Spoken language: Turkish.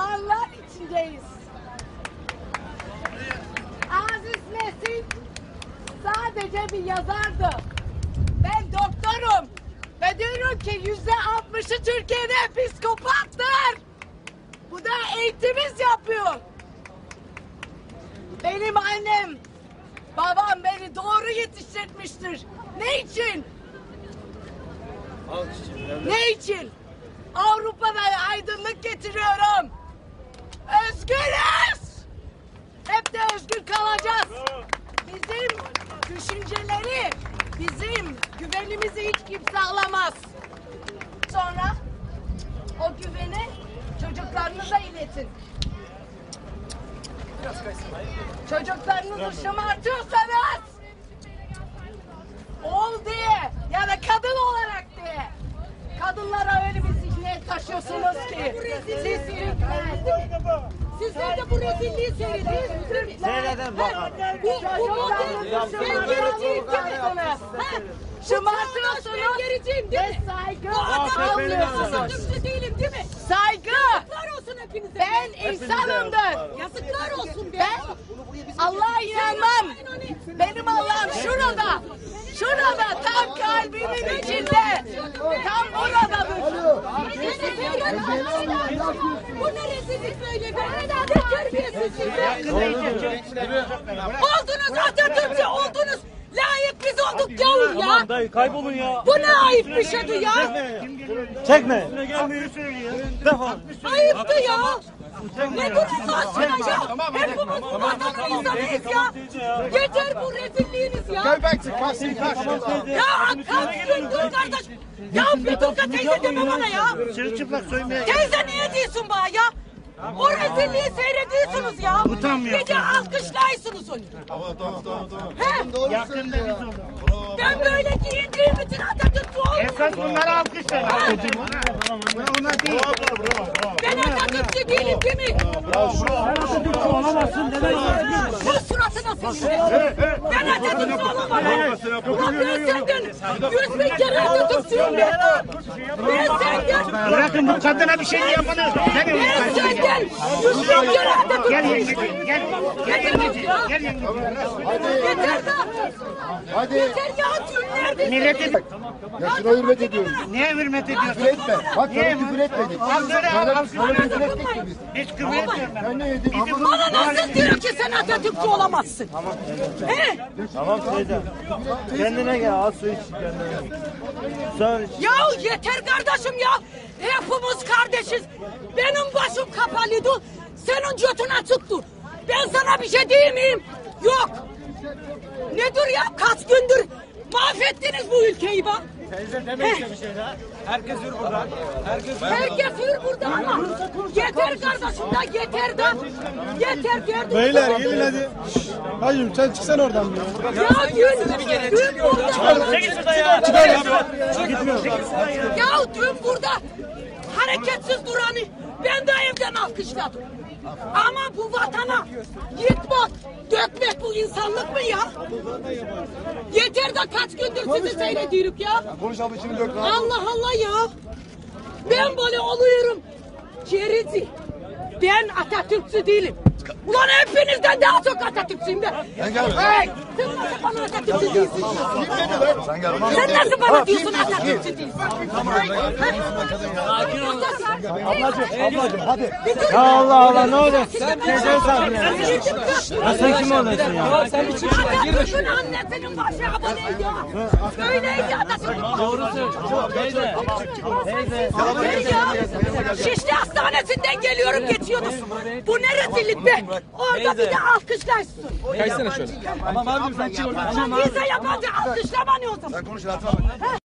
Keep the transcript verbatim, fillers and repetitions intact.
anlar içindeyiz. Aziz Nesin sadece bir yazardı. Ben doktorum ve diyorum ki yüzde altmışı Türkiye'de psikopattır. Bu da eğitimimiz yapıyor. Benim annem, babam beni doğru yetiştirmiştir. Ne için? Ne için? Avrupa'da aydınlık getiriyorum. Özgürüz! Hep de özgür kalacağız. Bizim düşünceleri, bizim güvenimizi hiç kimse alamaz. Sonra o güveni çocuklarınıza iletin. Çocuklarınızı şımartıyorsanız oğul diye ya da kadın olarak diye kadınlara öyle bir zihniyet taşıyorsunuz ki siz Türkler. Sizler de bu rezilliği seyredin. Seyredin bakalım. Bu, bu model ben gericiyim değil mi? Şımartıyorsunuz. Ben gericiyim değil mi? Saygı. Bu adam Atatürkçü değilim değil mi? Saygı. Yazıklar olsun hepinize. Ben insanımdır. Yazıklar olsun be. Ben Allah'a inanmam. Benim Allah'ım şurada. Şurada tam kalbimin içinde. Tam oradadır. Bu ne rezillik böyle be? Ne terbiyesizlik be? Oldunuz Atatürkçü oldunuz. Layık biz olduk gavur ya. Tamam dayı kaybolun ya. Bu ne ayıp bir şeydi ya. Çekme. Defol. Ayıptı ya. Ne burası aşkına ya? Hepimiz bu vatanın insanıyız ya. Yeter bu rezilliğiniz ya. Gel bak çık bak seni taş. Ya kaç gündür kardeş. Ya Fethullah teyze deme bana ya. Çırılçıplak soymaya Teyze niye diyorsun bana ya? O rezilliği seyrediyorsunuz ya. Utanmıyor. Bir de alkışlaysınız onu. Tamam tamam tamam tamam. He? Yakında biz olduk. Ben böyle giyindiğim için Atatürkçü oldum. Esas bunları alkışlar. Ona, ona değil. Ben Atatürkçü değilim değil mi? Atatürkçü olamazsın demek. Bu suratına senin. Ben Atatürkçü olamam. Ulan ben senden yüz bin kere Atatürkçüyüm ben. Ben senden. Bırakın bu kadına bir şey yapmanı. Ben senden yüz bin kere Gel Atatürkçüyüm. yengeciğim. Gel. Gel yengeciğim. Gel yengeciğim. Yeter de. Hadi. Yeter ya günlerdir. Millete Ya şuna hürmet ediyoruz. niye hürmet ediyorsun? Küfür etme. Bak sana küfür etmedik. Al söyle al. Sana, al sana söyle. küfür ettik mi biz? Hiç küfür etmiyorum ben. Sen ne yedin? Bana nasıl diyor ki sen Atatürkçü olamazsın? He? Tamam teyze. Kendine gel. Al su iç kendine. Sağ iç. Ya yeter kardeşim ya. Hepimiz kardeşiz. Benim başım kapalıydı. Senin götün açıktır. Ben sana bir şey diyeyim miyim? Yok. Nedir ya? Kaç gündür mahvettiniz bu ülkeyi bak. Teyze deme işte bir şey daha. Herkes yürü buradan. Herkes Herkes yürü burada ama. Yeter kardeşim da yeter da. Yeter derdim. Beyler gelin hadi. Hacım sen çıksan oradan bir. Ya dün, dün burada. Çekil şuradan ya. Ya dün burada hareketsiz duranı ben de evden alkışladım. Ama bu vatana yıkmak, dökmek bu insanlık mı ya? Yeter de kaç gündür sizi seyrediyoruz ya. Konuşalım içini dök lan. Allah Allah ya. Ben böyle oluyorum. Gerici. Ben Atatürkçü değilim. Ulan hepinizden daha çok Atatürkçüyüm ben. Sen gel. Hey, sen nasıl bana Atatürkçü değilsin? Kim dedi lan? Sen gel. Sen nasıl bana diyorsun Atatürkçü değilsin? Ablacığım ablacığım hadi. Ya Allah Allah ne olur. Sen teyze sakin. Ya sen kim oluyorsun ya? Sen bir çık şuraya girme şuraya. Annesinin başı aboneydi ya. Öyleydi Atatürk. Doğru söylüyorsun. Teyze. Teyze. Şişli Hastanesi'nden geliyorum geçiyordum. Bu ne rezillik be. Orada bir de alkışlarsın. Kaysana şöyle. Ama bize yabancı alkışlaman o zaman. Sen konuş Latif abi.